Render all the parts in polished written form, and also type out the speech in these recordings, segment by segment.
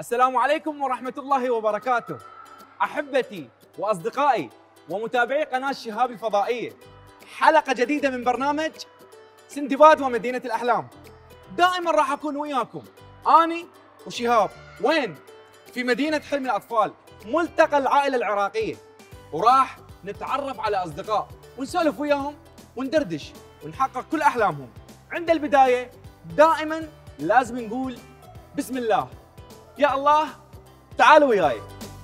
السلام عليكم ورحمة الله وبركاته. أحبتي وأصدقائي ومتابعي قناة شهاب الفضائية، حلقة جديدة من برنامج سندباد ومدينة الأحلام. دائما راح أكون وياكم أني وشهاب. وين؟ في مدينة حلم الأطفال، ملتقى العائلة العراقية، وراح نتعرف على أصدقاء ونسولف وياهم وندردش ونحقق كل أحلامهم. عند البداية دائما لازم نقول بسم الله. يا الله تعالوا وياي.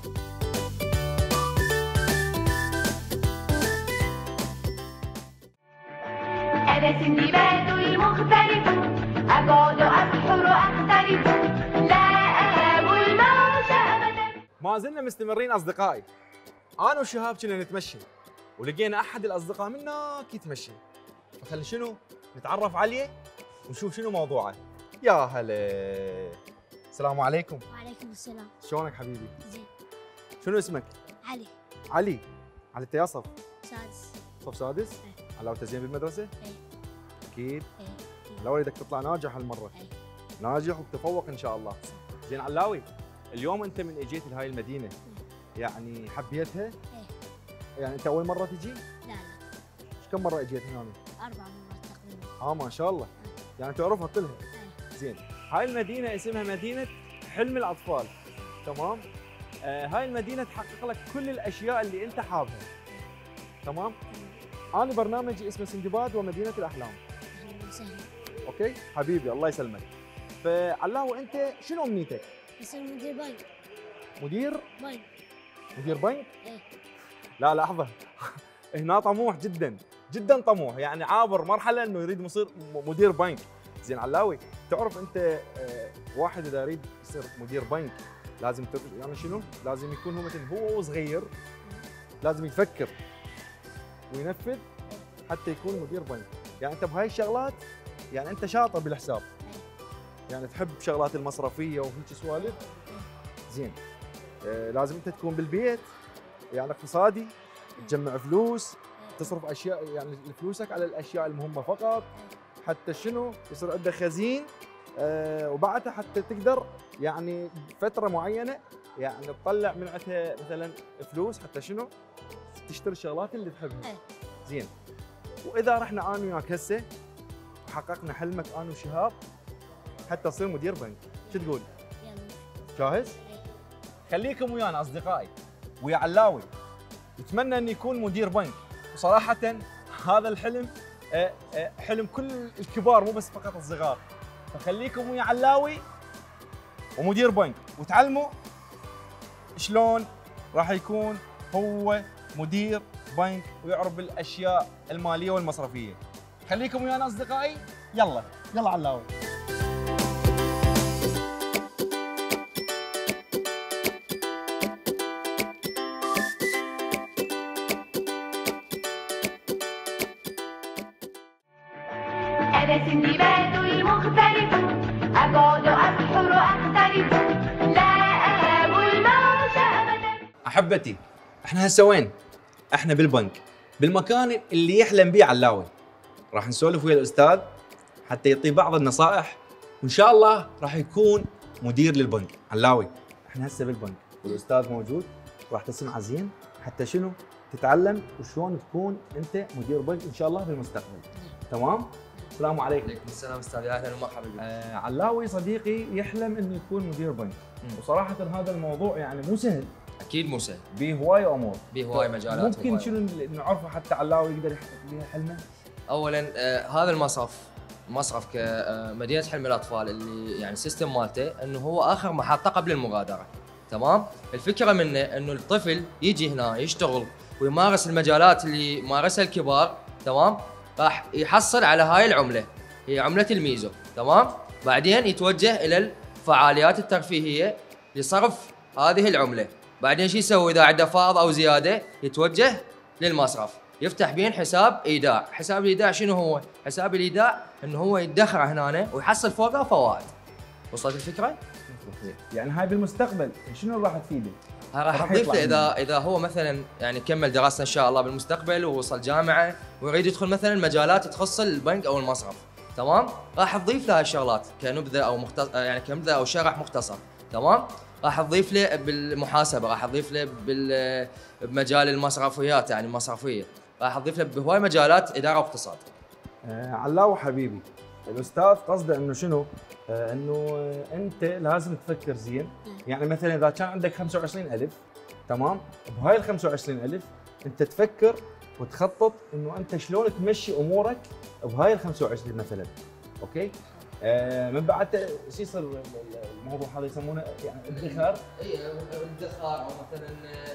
أنا سندباد المختلف، أبعد أبحر أختلف، لا أهاب المعاش أبدا. ما زلنا مستمرين أصدقائي. أنا وشهاب كنا نتمشى ولقينا أحد الأصدقاء منك يتمشى، فخلي شنو نتعرف عليه ونشوف شنو موضوعه. يا هلا، السلام عليكم. وعليكم السلام. شلونك حبيبي؟ زين. شنو اسمك؟ علي. علي. علي انت يا صف؟ سادس. صف سادس؟ ايه. على انت زين بالمدرسة؟ ايه. اكيد؟ ايه. علاوي بدك تطلع ناجح هالمرة. ايه. ناجح وتتفوق ان شاء الله. صح. زين علاوي، اليوم انت من اجيت لهاي المدينة يعني حبيتها؟ ايه. يعني انت اول مرة تجي؟ لا لا، ايش كم مرة اجيت هنا؟ 4 مرات تقريبا. ما شاء الله. يعني تعرفها كلها. ايه. زين، هاي المدينة اسمها مدينة حلم الأطفال، تمام؟ هاي المدينة تحقق لك كل الأشياء اللي أنت حابها، تمام؟ أنا برنامجي اسمه سندباد ومدينة الأحلام، اهلا وسهلا. أوكي؟ حبيبي الله يسلمك. فعلاو أنت شنو أمنيتك؟ يصير مدير بنك. مدير؟ بنك. مدير بنك؟ ايه. لا لحظة. هنا طموح جدا جدا طموح، يعني عابر مرحلة إنه يريد يصير مدير بنك. زين علاوي، تعرف أنت واحد إذا يريد يصير مدير بنك لازم يعني شنو؟ لازم يكون هو مثلا هو صغير لازم يفكر وينفذ حتى يكون مدير بنك. يعني انت بهاي الشغلات يعني انت شاطر بالحساب، يعني تحب شغلات المصرفيه وهيك سوالف. زين، لازم انت تكون بالبيت يعني اقتصادي، تجمع فلوس، تصرف اشياء يعني فلوسك على الاشياء المهمه فقط، حتى شنو يصير عندك خزين، وبعدها حتى تقدر يعني فتره معينه يعني تطلع من عندها مثلا فلوس حتى شنو تشتري الشغلات اللي تحبها. زين، واذا رحنا انا وياك هسه وحققنا حلمك انا وشهاب حتى تصير مدير بنك، شو تقول؟ يلا. جاهز؟ ايه. خليكم ويانا اصدقائي ويا علاوي، نتمنى انه يكون مدير بنك، وصراحه هذا الحلم حلم كل الكبار مو بس فقط الصغار. فخليكم ويا علاوي ومدير بنك وتعلموا شلون راح يكون هو مدير بنك ويعرف بالاشياء الماليه والمصرفيه. خليكم ويانا اصدقائي، يلا يلا علاوي. أنا سندباد المختلف، أبعد أبحر أختلف، لا أهاب المعاش أبدا. احبتي، احنا هسه وين؟ احنا بالبنك، بالمكان اللي يحلم به علاوي. راح نسولف ويا الاستاذ حتى يعطي بعض النصائح، وان شاء الله راح يكون مدير للبنك. علاوي، احنا هسه بالبنك والاستاذ موجود، راح تسمع زين حتى شنو تتعلم وشلون تكون انت مدير بنك ان شاء الله بالمستقبل. تمام؟ السلام عليكم. وعليكم السلام استاذ، اهلا ومرحبا بك. علاوي صديقي يحلم انه يكون مدير بنك، وصراحه هذا الموضوع يعني مو سهل، اكيد مو سهل، به هوايه امور، به هواي مجالات. ممكن هواي. شنو نعرفه حتى علاوي يقدر يحقق بها حلمه؟ اولا هذا المصرف كمدينه حلم الاطفال اللي يعني السيستم مالته انه هو اخر محطه قبل المغادره. تمام؟ الفكره منه انه الطفل يجي هنا يشتغل ويمارس المجالات اللي يمارسها الكبار. تمام؟ راح يحصل على هاي العمله، هي عمله الميزو. تمام؟ بعدين يتوجه الى الفعاليات الترفيهيه لصرف هذه العمله. بعدين شو يسوي اذا عنده فائض او زياده؟ يتوجه للمصرف، يفتح بين حساب ايداع. حساب الايداع شنو هو؟ حساب الايداع انه هو يدخره هنا ويحصل فوقه فوائد. وصلت الفكره؟ يعني هاي بالمستقبل شنو راح تفيده؟ راح تضيف له اذا هو مثلا يعني كمل دراسته ان شاء الله بالمستقبل ووصل جامعه ويريد يدخل مثلا مجالات تخص البنك او المصرف. تمام؟ راح تضيف له هالشغلات كنبذه او يعني كنبذه او شرح مختصر. تمام؟ راح تضيف له بالمحاسبه، راح تضيف له بمجال المصرفيات، يعني المصرفيه، راح تضيف له بهواي مجالات اداره واقتصاد. علاوي حبيبي، الاستاذ قصده انه شنو؟ انه انت لازم تفكر زين، يعني مثلا اذا كان عندك 25000 تمام؟ بهاي ال 25000 انت تفكر وتخطط انه انت شلون تمشي امورك بهاي ال 25 مثلا، اوكي؟ من بعد شو يصير الموضوع هذا يسمونه يعني ادخار؟ اي الادخار، او مثلا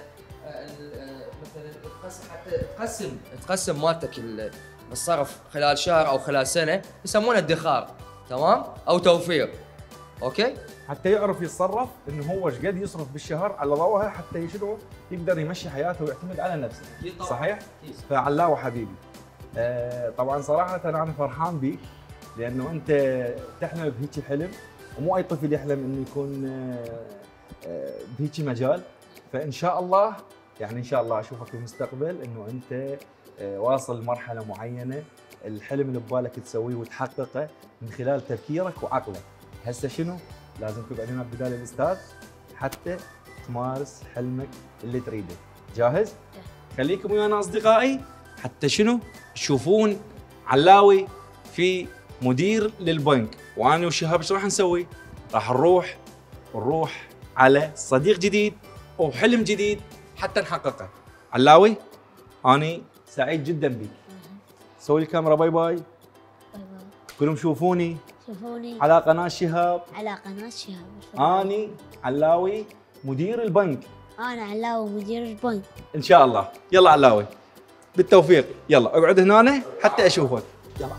حتى تقسم مالتك الصرف خلال شهر او خلال سنه، يسمونه ادخار، تمام؟ او توفير. اوكي؟ حتى يعرف يتصرف انه هو ايش قد يصرف بالشهر على ضوءها، حتى شنو يقدر يمشي حياته ويعتمد على نفسه. صحيح؟ فعلاوي حبيبي، طبعا صراحه انا فرحان بيك، لانه انت تحلم بهيك حلم، ومو اي طفل يحلم انه يكون بهيك مجال. فان شاء الله يعني ان شاء الله اشوفك في المستقبل انه انت واصل لمرحله معينه، الحلم اللي ببالك تسويه وتحققه من خلال تفكيرك وعقلك. هسه شنو؟ لازم تقعد هنا بدال الاستاذ حتى تمارس حلمك اللي تريده. جاهز؟ خليكم ويانا اصدقائي حتى شنو؟ تشوفون علاوي في مدير للبنك، وانا وشهاب ايش راح نسوي؟ راح نروح على صديق جديد وحلم جديد حتى نحققه. علاوي اني سعيد جدا بك. سوي الكاميرا باي باي. باي باي. كلهم شوفوني شوفوني على قناه شهاب. على قناة شهاب. اني علاوي مدير البنك. انا علاوي مدير البنك. ان شاء الله. يلا علاوي بالتوفيق. يلا اقعد هنا حتى اشوفك. يلا.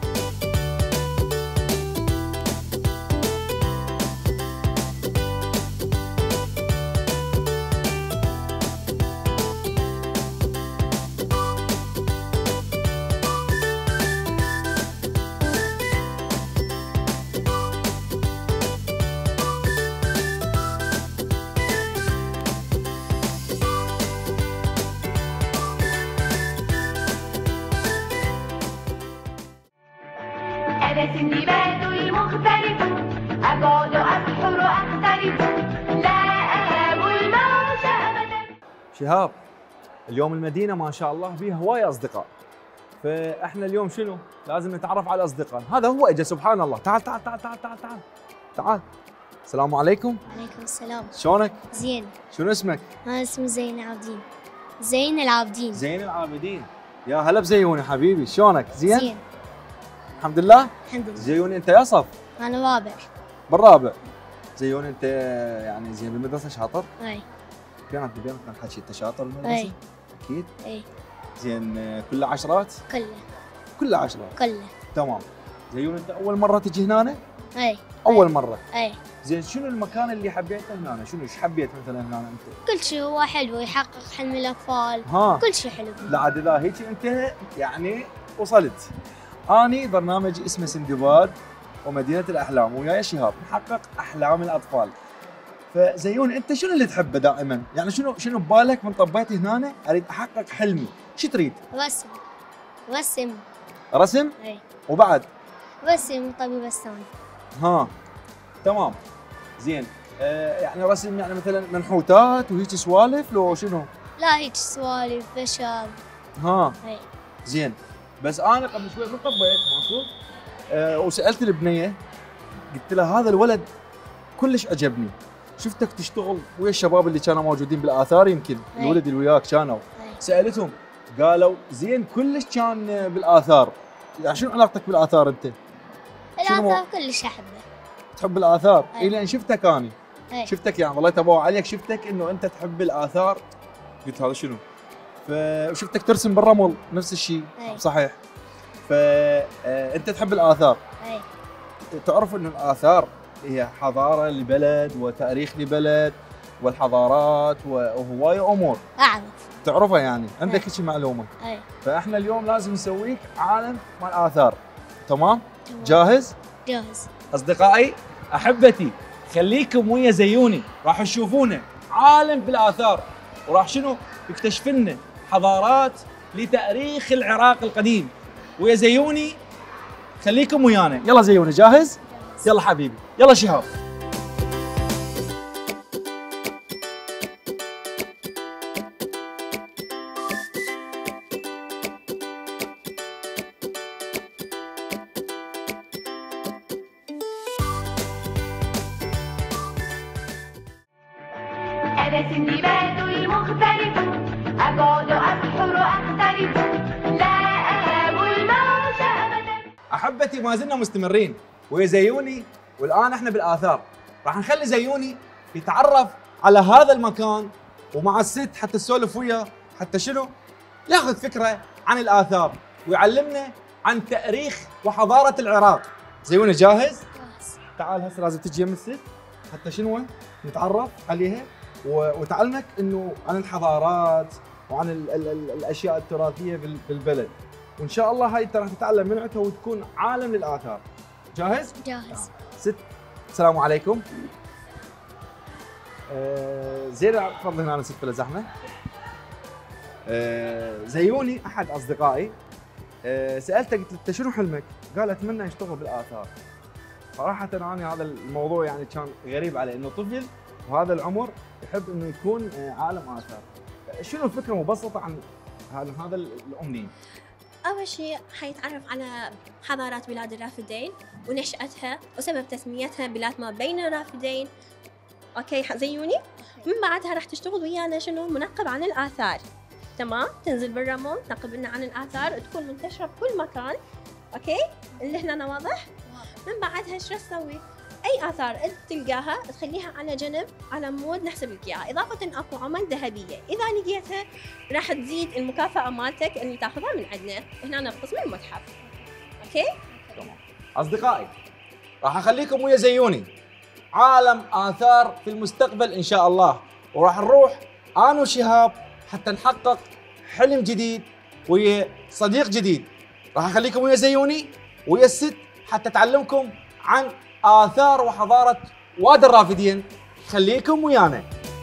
أنا سندباد المختلف، أقعد أبحر أختلف، لا أهاب الموت أبدا. شهاب، اليوم المدينة ما شاء الله فيها هواي أصدقاء، فإحنا اليوم شنو؟ لازم نتعرف على الأصدقاء. هذا هو إجا سبحان الله. تعال تعال تعال تعال تعال تعال تعال. السلام عليكم. وعليكم السلام. شلونك؟ زين. شنو اسمك؟ انا اسمي زين العابدين. زين العابدين. زين العابدين. يا هلا بزيوني حبيبي، شلونك؟ زين؟ زين. الحمد لله؟ الحمد لله. زيوني أنت يا صف؟ انا رابع. بالرابع. زيوني أنت يعني زين بالمدرسة شاطر؟ اي. بينك نحكي أنت شاطر بالمدرسة؟ اي. أكيد؟ اي. زين كله عشرات؟ كله. كله عشرات. كله. تمام. زيون أنت أول مرة تجي هنا؟ اي. أول مرة. اي. زين شنو المكان اللي حبيته هنا؟ شنو ايش حبيت مثلا هنا انت؟ كل شيء هو حلو، يحقق حلم الاطفال. ها كل شيء حلو. لا عاد اذا هيك انت يعني وصلت. اني برنامج اسمه سندباد ومدينة الاحلام، وياي شهاب نحقق احلام الاطفال. فزيون انت شنو اللي تحبه دائما؟ يعني شنو ببالك من طبيت هنا اريد احقق حلمي، شو تريد؟ رسم. رسم. رسم؟ اي. وبعد؟ رسم طبيب اسنان. ها تمام. زين يعني رسم يعني مثلا منحوتات وهيك سوالف لو شنو؟ لا هيك سوالف بشر. ها اي. زين. بس انا قبل شوي من طبيت ماكو وسالت البنيه، قلت لها هذا الولد كلش عجبني، شفتك تشتغل ويا الشباب اللي كانوا موجودين بالاثار، يمكن الولد اللي وياك كانوا. سالتهم قالوا زين كلش كان بالاثار. يعني شنو علاقتك بالاثار انت؟ الاثار كلش احبه. تحب الاثار؟ أي. اي لان شفتك اني. أي. شفتك يعني والله تبوا عليك، شفتك انه انت تحب الاثار، قلت هذا شنو؟ فشفتك ترسم بالرمل نفس الشيء. أي. صحيح. فانت تحب الاثار. اي. تعرف انه الاثار هي حضاره لبلد وتاريخ لبلد والحضارات وهوايه امور. اعرف. تعرفها يعني، عندك أي. هيك معلومه. اي. فاحنا اليوم لازم نسويك عالم مال الاثار. تمام؟ تمام. جاهز؟ جاهز. اصدقائي احبتي، خليكم ويا زيوني، راح تشوفونه عالم بالاثار، وراح شنو؟ يكتشف لنا حضارات لتاريخ العراق القديم. ويا زيوني خليكم ويانا. يلا زيوني جاهز؟ يلا حبيبي، يلا شهاب. أنا سندباد المغترب أقعد أبحر أختلف لا أهاب الموت أبدا. احبتي ما زلنا مستمرين ويا زيوني، والان احنا بالاثار. راح نخلي زيوني يتعرف على هذا المكان ومع الست حتى تسولف وياه، حتى شنو؟ ياخذ فكره عن الاثار ويعلمنا عن تاريخ وحضاره العراق. زيوني جاهز؟ تعال هسه لازم تجي يم الست حتى شنو؟ نتعرف عليها وتعلمك انه عن الحضارات وعن الاشياء التراثيه بالبلد. وان شاء الله هاي انت راح تتعلم من عندها وتكون عالم للاثار. جاهز؟ جاهز. ست، السلام عليكم. زين تفضل هنا ست بلا زحمه. زيوني احد اصدقائي سالته قلت له انت شنو حلمك؟ قال اتمنى اشتغل بالاثار. صراحه انا هذا الموضوع يعني كان غريب علي انه طفل وهذا العمر يحب انه يكون عالم اثار. شنو الفكره مبسطه عن هذا الامنيه؟ أول شيء حيتعرف على حضارات بلاد الرافدين ونشأتها وسبب تسميتها بلاد ما بين الرافدين. أوكي زيوني؟ من بعدها راح تشتغل ويانا شنو؟ منقب عن الآثار. تمام؟ تنزل بالرمل تنقب لنا عن الآثار تكون منتشرة بكل مكان. أوكي؟ اللي هنا واضح؟ من بعدها ايش راح تسوي؟ أي آثار أنت تلقاها تخليها على جنب على مود نحسب لك إياها، إضافة أكو عمل ذهبية، إذا لقيتها راح تزيد المكافأة مالتك اللي تاخذها من عندنا هنا بقسم المتحف. أوكي؟ تمام. أصدقائي راح أخليكم ويا زيوني عالم آثار في المستقبل إن شاء الله، وراح نروح أنا وشهاب حتى نحقق حلم جديد ويا صديق جديد. راح أخليكم ويا زيوني ويا الست حتى تعلمكم عن آثار وحضارة وادي الرافدين. خليكم ويانا.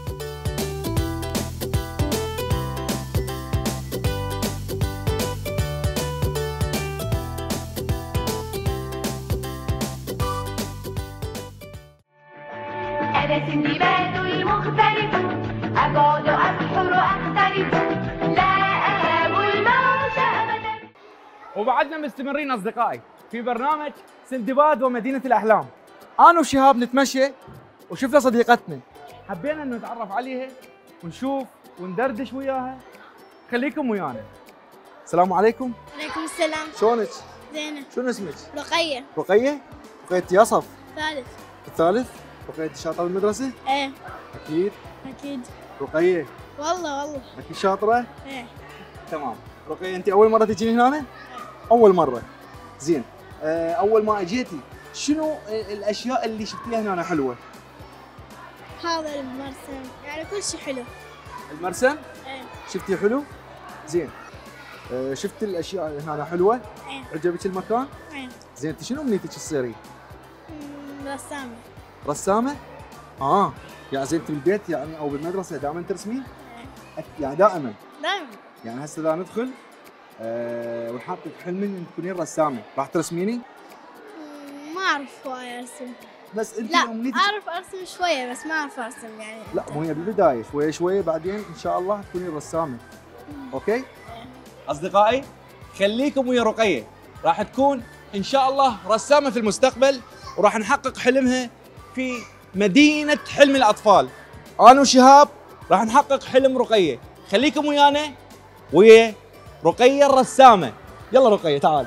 أنا سندباد المغترب أقعد أبحر أختلف لا أهاب الموت أبدا. وبعدنا مستمرين أصدقائي في برنامج سندباد ومدينة الأحلام. أنا وشهاب نتمشى وشفنا صديقتنا، حبينا إنه نتعرف عليها ونشوف وندردش وياها. خليكم ويانا. السلام عليكم. عليكم السلام. شلونك؟ زينة. شنو اسمك؟ رقية. رقية؟ رقية يا صف؟ ثالث. الثالث؟ رقية شاطرة بالمدرسة؟ ايه. أكيد. أكيد. رقية والله أكيد شاطرة؟ ايه. تمام. رقية أنت أول مرة تجيني هنا؟ أول مرة. زين. أول ما أجيتي شنو الأشياء اللي شفتيها هنا حلوة؟ هذا المرسم يعني كل شيء حلو. المرسم؟ ايه. شفتي حلو؟ زين. شفت الأشياء هنا حلوة؟ ايه. عجبك المكان؟ ايه. زين أنت شنو أمنيتك تصيري؟ رسامة. رسامة؟ يعني زين أنت بالبيت يعني أو بالمدرسة دائما ترسمين؟ ايه. يعني دائما؟ دائما. يعني هسه إذا ندخل ونحطك حلم إن تكونين رسامة، راح ترسميني؟ ما أعرف هواي أرسم. بس أنت لا أمنيتك أعرف أرسم شوية بس ما أعرف أرسم يعني. لا مو هي بالبداية، شوي شوي بعدين إن شاء الله تكونين رسامة. أوكي؟ أصدقائي خليكم ويا رقية، راح تكون إن شاء الله رسامة في المستقبل وراح نحقق حلمها في مدينة حلم الأطفال. أنا وشهاب راح نحقق حلم رقية. خليكم ويانا ويا رقية الرسامة. يلا رقية تعال.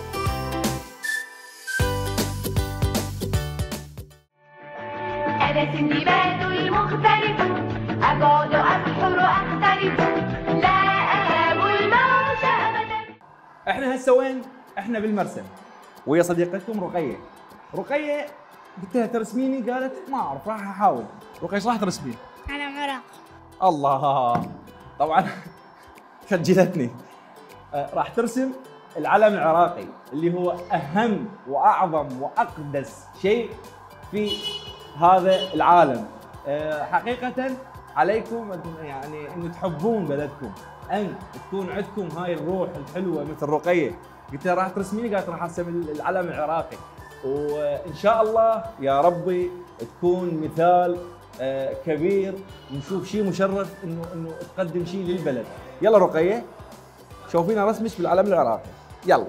أنا سندباد المغترب أقعد أبحر أختلف لا أهاب الموت أبدا. احنا هسه وين؟ احنا بالمرسم ويا صديقتكم رقية. رقية قلت لها ترسميني؟ قالت ما اعرف راح احاول. رقية ايش راح ترسمين؟ علم عراق. الله، طبعا خجلتني. راح ترسم العلم العراقي اللي هو اهم واعظم واقدس شيء في هذا العالم. حقيقة عليكم يعني انه تحبون بلدكم، ان تكون عندكم هاي الروح الحلوة مثل رقية. قلت لها راح ترسميني؟ قالت راح ارسم العلم العراقي، وان شاء الله يا ربي تكون مثال كبير ونشوف شيء مشرف انه تقدم شيء للبلد. يلا رقية شوفينا رسمك بالعلم العراقي. يلا.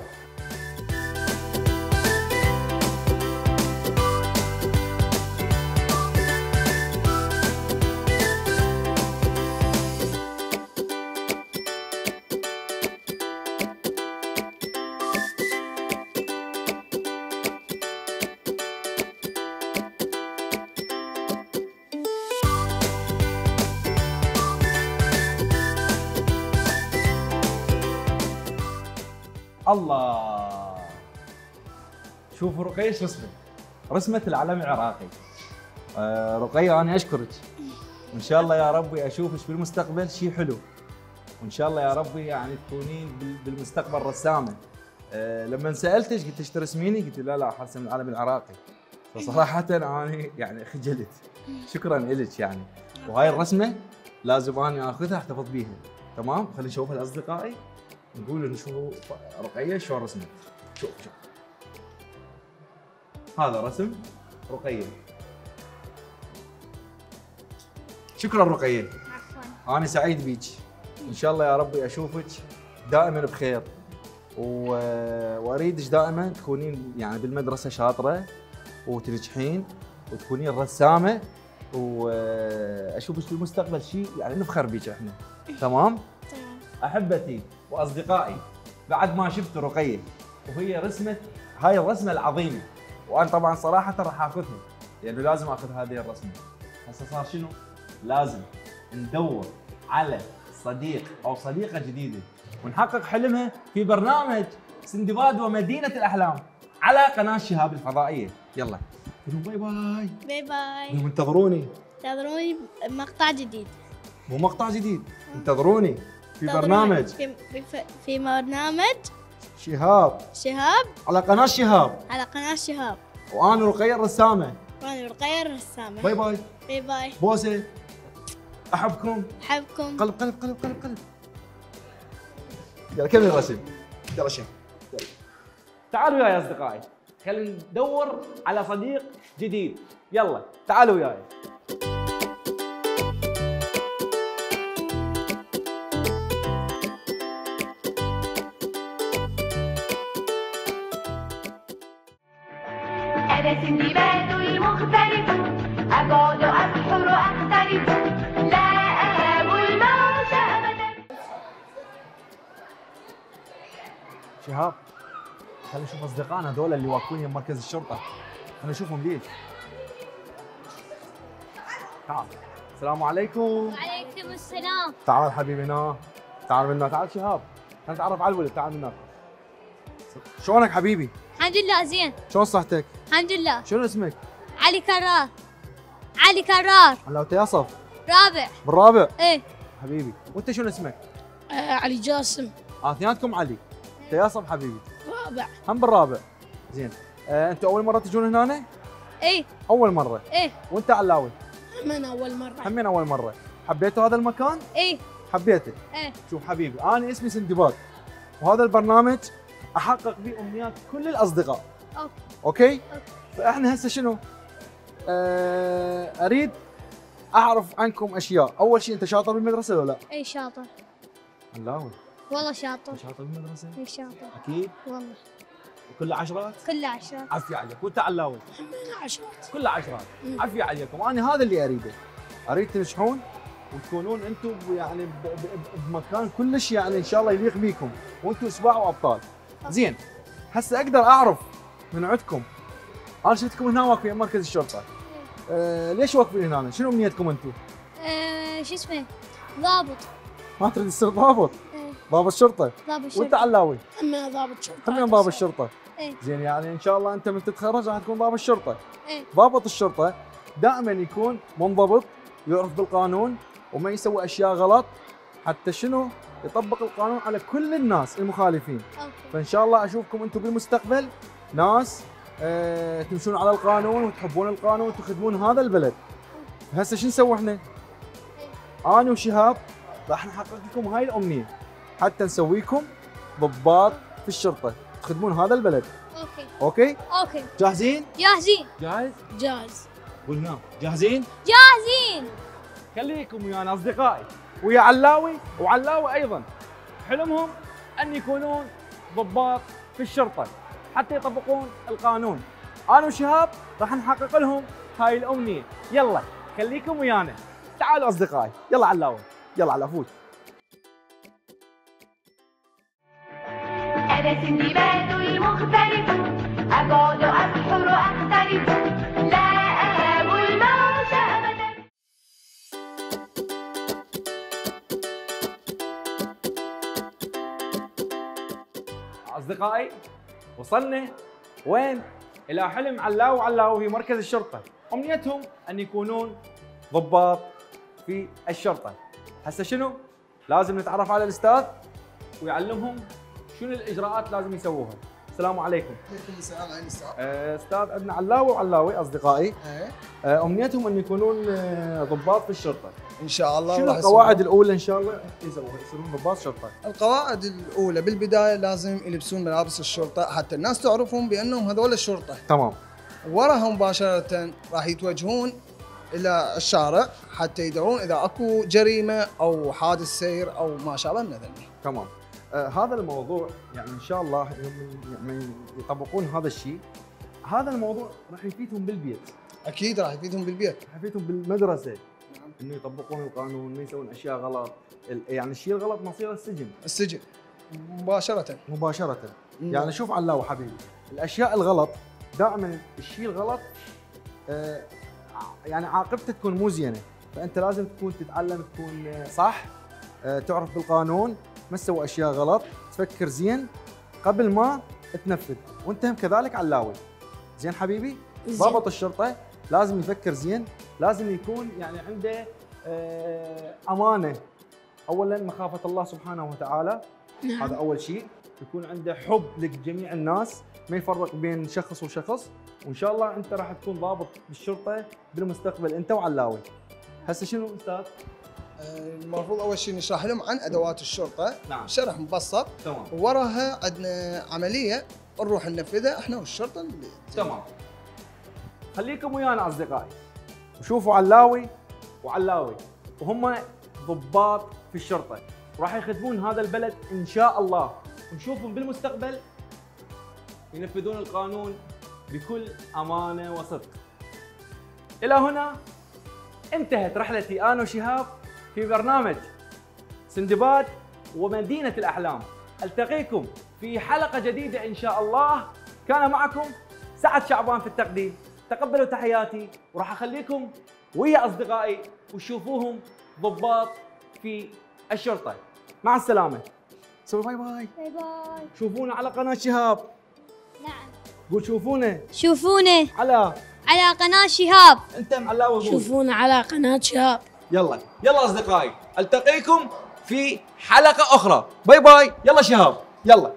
الله. شوفوا رقية ايش رسمت؟ رسمت العلم العراقي. رقية انا اشكرك، وان شاء الله يا ربي اشوفك بالمستقبل شيء حلو، وان شاء الله يا ربي يعني تكونين بالمستقبل رسامه. لما سالتك قلت لك ترسميني؟ قلت لا لا حرسم العلم العراقي. فصراحه انا يعني خجلت. شكرا لك يعني. وهاي الرسمه لازم انا اخذها احتفظ بيها. تمام؟ خلينا نشوفها لاصدقائي نقول نشوفوا رقيه شلون رسمت. شوف شوف هذا رسم رقيه. شكرا رقيه. عفوا. انا سعيد بيك، ان شاء الله يا ربي اشوفك دائما بخير، واريدك دائما تكونين يعني بالمدرسه شاطره وتنجحين وتكونين رسامه، واشوفك في المستقبل شيء يعني نفخر بيك احنا. تمام؟ تمام. احبتي واصدقائي، بعد ما شفت رقيه وهي رسمت هاي الرسمه العظيمه، وانا طبعا صراحه راح اخذها لانه لازم اخذ هذه الرسمه. هسه صار شنو؟ لازم ندور على صديق او صديقه جديده ونحقق حلمها في برنامج سندباد ومدينه الاحلام على قناه شهاب الفضائيه. يلا باي باي. باي باي. انتظروني. انتظروني بمقطع جديد. مو مقطع جديد، انتظروني في برنامج في برنامج شهاب شهاب على قناه شهاب، على قناة شهاب. وانا رقيه الرسامه. وانا رقية الرسامة. باي باي. باي باي. بوسه. احبكم. احبكم. قلب قلب قلب قلب قلب. يلا كمل الرسم. يلا شيخ. يلا. تعالوا وياي يا اصدقائي، خلينا ندور على صديق جديد. يلا تعالوا وياي. أنا سندباد المختلف، أقعد أبحر أختلف، لا أهاب الموت أبدا. شهاب خلينا نشوف اصدقائنا هذول اللي واقفين بمركز الشرطه، خلينا نشوفهم ليش. تعال. السلام عليكم. وعليكم السلام. تعال حبيبي هنا. تعال منا. تعال شهاب خلينا نتعرف على الولد. تعال منا. شلونك حبيبي؟ الحمد لله زين. شلون صحتك؟ الحمد لله. شنو اسمك؟ علي كرار. علي كرار. هلا وتياصف. رابع. بالرابع؟ ايه. حبيبي. وانت شنو اسمك؟ علي جاسم. اثنيناتكم علي. تياصف حبيبي. رابع. هم بالرابع. زين. انتوا اول مره تجون هنا؟ ايه. اول مره. ايه. وانت علاوي؟ من اول مرة. همين اول مره. حبيتوا هذا المكان؟ ايه. حبيته. ايه. شوف حبيبي انا اسمي سندباد، وهذا البرنامج احقق به امنيات كل الاصدقاء. اوكي؟ فاحنا هسه شنو؟ اريد اعرف عنكم اشياء. اول شيء انت شاطر بالمدرسه ولا لا؟ ايه شاطر. علاوي. والله شاطر. شاطر بالمدرسه؟ ايه شاطر. اكيد. والله. وكل عشرات؟ كل عشرة. عافية عليك. وانت علاوي؟ من عشرات. كل عشرات. عافية عليكم. انا هذا اللي اريده. اريد تنجحون وتكونون انتم يعني بمكان كلش يعني ان شاء الله يليق بيكم، وانتم سباع وابطال. زين. هسه اقدر اعرف من عندكم، انا شفتكم هنا واقفين مركز الشرطه. ليش واقفين هنا؟ شنو امنيتكم انتم؟ شو اسمه؟ ضابط. ما تريد تصير ضابط؟ ايه. ضابط شرطه. ضابط شرطة. وانت علاوي؟ هم ضابط شرطة. هم ضابط شرطه. ايه. زين يعني ان شاء الله انت من تتخرج راح تكون ضابط شرطه. ايه. ضابط الشرطه دائما يكون منضبط، يعرف بالقانون وما يسوي اشياء غلط، حتى شنو؟ يطبق القانون على كل الناس المخالفين. اوكي. فان شاء الله اشوفكم انتم بالمستقبل ناس تمشون على القانون وتحبون القانون وتخدمون هذا البلد. هسه شو نسوي احنا؟ انا وشهاب راح نحقق لكم هاي الامنيه، حتى نسويكم ضباط في الشرطه تخدمون هذا البلد. اوكي. اوكي؟ اوكي. جاهزين؟ جاهزين. جاهز؟ جاهز. قلنا جاهزين؟ جاهزين. خليكم ويانا اصدقائي ويا علاوي وعلاوي ايضا، حلمهم ان يكونون ضباط في الشرطه حتى يطبقون القانون. انا وشهاب راح نحقق لهم هاي الامنيه. يلا خليكم ويانا. تعالوا اصدقائي. يلا علاوي. يلا على فوت. أنا سندباد المختلف، أقعد أبحر أختلف، لا أهاب الموت أبدا. اصدقائي وصلنا وين؟ الى حلم علاوي وعلاوي في مركز الشرطه، امنيتهم ان يكونون ضباط في الشرطه. هسه شنو؟ لازم نتعرف على الاستاذ ويعلمهم شنو الاجراءات لازم يسووها. السلام عليكم. عليكم السلام عليكم استاذ. استاذ عندنا علاوي وعلاوي اصدقائي، امنيتهم ان يكونون ضباط في الشرطه. ان شاء الله. شنو القواعد الاولى ان شاء الله يصيرون ضباط شرطه؟ القواعد الاولى بالبدايه لازم يلبسون ملابس الشرطه حتى الناس تعرفهم بانهم هذول الشرطه. تمام. وراها مباشره راح يتوجهون الى الشارع حتى يدورون اذا اكو جريمه او حادث سير او ما شابه من ذلك. تمام. هذا الموضوع يعني ان شاء الله يوم يطبقون هذا الشيء، هذا الموضوع راح يفيدهم بالبيت. اكيد راح يفيدهم بالبيت. راح يفيدهم بالمدرسه. انه يطبقون القانون، ما يسوون اشياء غلط، يعني الشيء الغلط مصيره السجن. السجن مباشره. مباشره. يعني شوف علاوي حبيبي، الاشياء الغلط دائما الشيء الغلط يعني عاقبته تكون مو زينه، فانت لازم تكون تتعلم تكون صح، تعرف بالقانون، ما تسوي اشياء غلط، تفكر زين قبل ما تنفذ، وانت هم كذلك علاوي. زين حبيبي؟ ضابط الشرطه لازم يفكر زين، لازم يكون يعني عنده امانه. اولا مخافه الله سبحانه وتعالى، هذا اول شيء. يكون عنده حب لجميع الناس، ما يفرق بين شخص وشخص، وان شاء الله انت راح تكون ضابط بالشرطه بالمستقبل انت وعلاوي. هسه شنو استاذ؟ المفروض اول شيء نشرح لهم عن ادوات الشرطه. نعم. شرح مبسط. تمام. وراها عندنا عمليه نروح ننفذها احنا والشرطه. تمام. خليكم ويانا اصدقائي وشوفوا علاوي وعلاوي وهم ضباط في الشرطه، راح يخدمون هذا البلد ان شاء الله، ونشوفهم بالمستقبل ينفذون القانون بكل امانه وصدق. الى هنا انتهت رحلتي انا وشهاب في برنامج سندباد ومدينه الاحلام. التقيكم في حلقه جديده ان شاء الله. كان معكم سعد شعبان في التقديم. تقبلوا تحياتي، وراح اخليكم ويا اصدقائي وتشوفوهم ضباط في الشرطه. مع السلامه. سوي باي باي. باي باي. شوفونا على قناه شهاب. نعم. قول شوفونا شوفونا على قناة شهاب. انت معلاوي قول. شوفونا على قناة شهاب. يلا يلا اصدقائي، التقيكم في حلقه اخرى. باي باي. يلا شهاب يلا.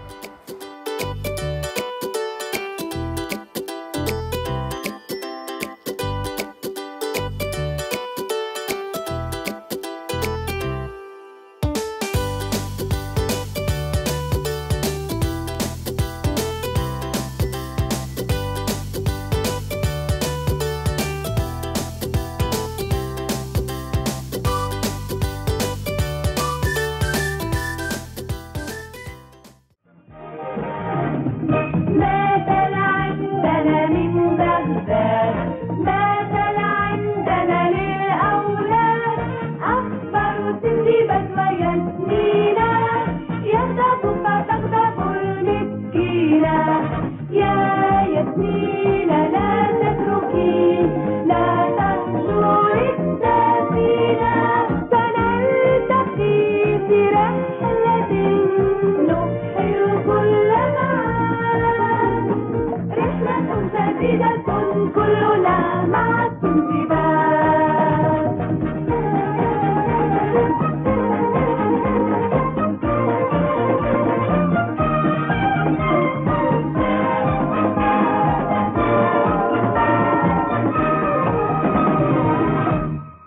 مثل عندنا من بغداد، مثل عندنا للأولاد، أخبار سندباد وياسمينة، يغضب فتغضب المسكينة. يا ياسمينة لا تتركي، لا تهجري السفينة، سنلتقي في رحلة نبحر كل رحلة سعيدة كلنا مع السندباد.